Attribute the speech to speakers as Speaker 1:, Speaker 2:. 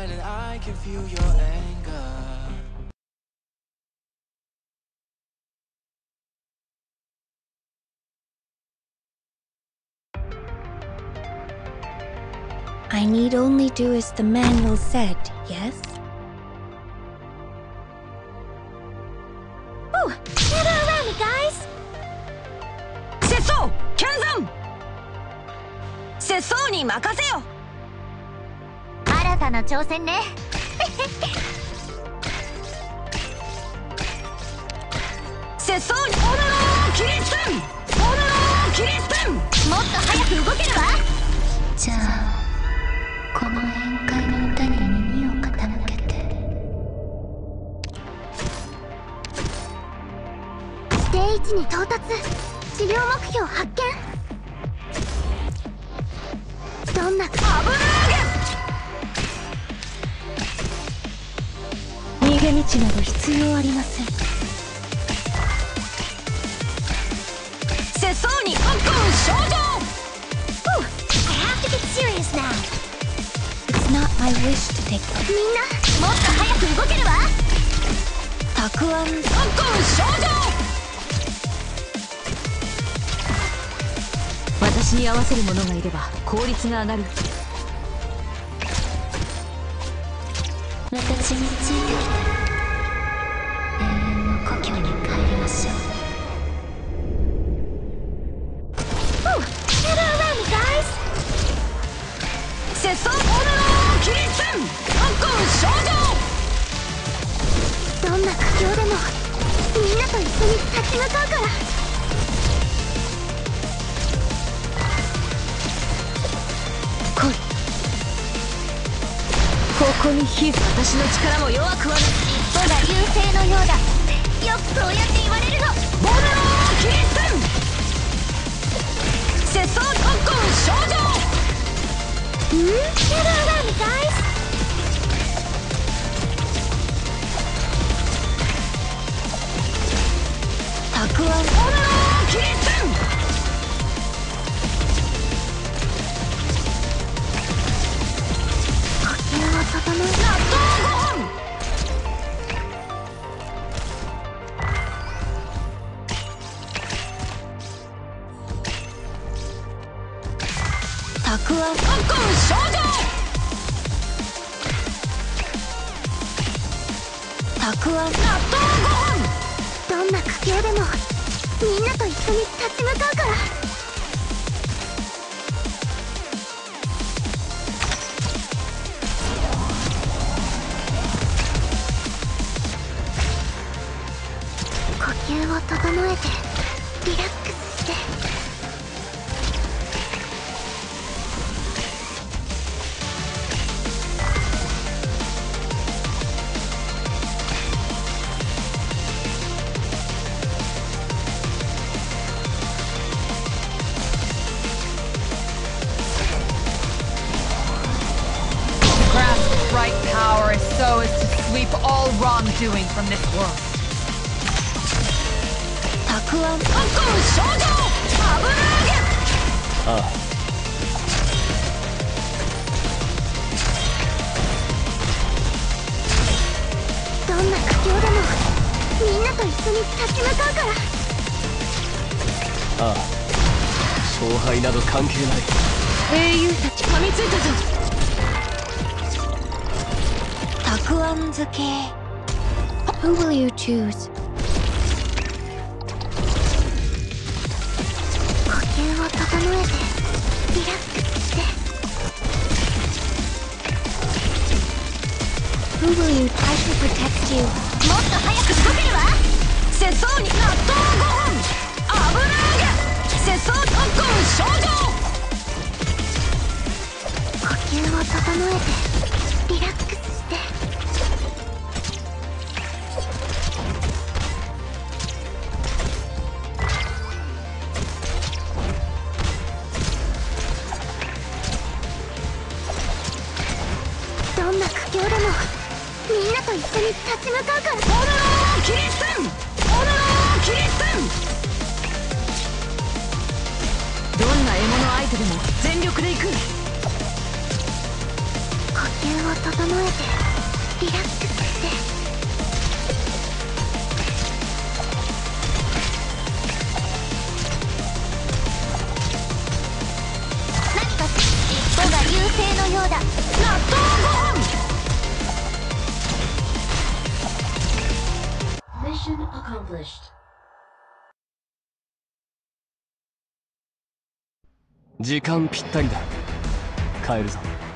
Speaker 1: I need only do as the manual said, yes? Oh, gather around me, guys!
Speaker 2: 節操剣山節操に任せよ。
Speaker 3: 新たな挑戦ね。
Speaker 2: 節操にオナローキリスペンオナローキリスペン。もっと早く動けるわ。
Speaker 3: じゃあこの宴会の歌に耳を傾けて。ステージに到達。治療目標発見。どんな
Speaker 2: 危な
Speaker 1: 逃げ道など必要ありません。
Speaker 2: 節操にコンコン症状。
Speaker 3: I have to get serious now.
Speaker 1: It's not my wish to take them.
Speaker 3: みんなもっと早く動けるわ。
Speaker 1: たくあん
Speaker 2: コンコン症状。私に合わせる者がいれば効率が上がる。
Speaker 3: 私についてきて永遠の故郷に帰りましょう。
Speaker 2: 節操オナローキリスペンコンコン症状。
Speaker 3: どんな苦境でもみんなと一緒に立ち向かうから。
Speaker 2: 来い。ここに火。私の力も弱くはない。
Speaker 3: 一歩が優勢のようだってよくそうやって言われるの。
Speaker 2: オナローキリスペン節操コンコン症状。
Speaker 3: Get around me, guys!
Speaker 1: たくあん
Speaker 2: オナローキリスペン。
Speaker 3: 呼吸を整え。
Speaker 2: 納豆ご飯。
Speaker 1: たくあん
Speaker 2: コンコン症状。
Speaker 1: たくあん
Speaker 2: 納豆ご飯。
Speaker 3: どんな苦境でもみんなと一緒に立ち向かうから。呼吸を整えてリラックスして。
Speaker 4: Right power is so as to sweep all wrongdoing from this world.
Speaker 1: たくあん
Speaker 2: コンコン症状。油揚げ。
Speaker 5: ああ。
Speaker 3: どんな苦境でもみんなと一緒に立ち向かうから。
Speaker 5: ああ。勝敗など関係ない。
Speaker 2: 英雄たち噛みついたぞ。
Speaker 1: たくあん漬け。Who will you choose?
Speaker 3: 呼吸を整えてリラックスして。
Speaker 1: Who will you try to protect you?
Speaker 3: もっと早く動けるわ。
Speaker 2: 節操に納豆ご飯。油揚げ。節操コンコン症状。
Speaker 3: 呼吸を整えてリラックスして。どんな苦境でもみんなと一緒に立ち向かうから。
Speaker 2: オナローキリスペンオナローキリスペン。どんな獲物相手でも全力で行く。
Speaker 3: 呼吸呼吸を整えてリラックスして。何か尻尾が優勢のようだ。納豆ご飯。
Speaker 6: Mission accomplished.
Speaker 5: 時間ぴったりだ。帰るぞ。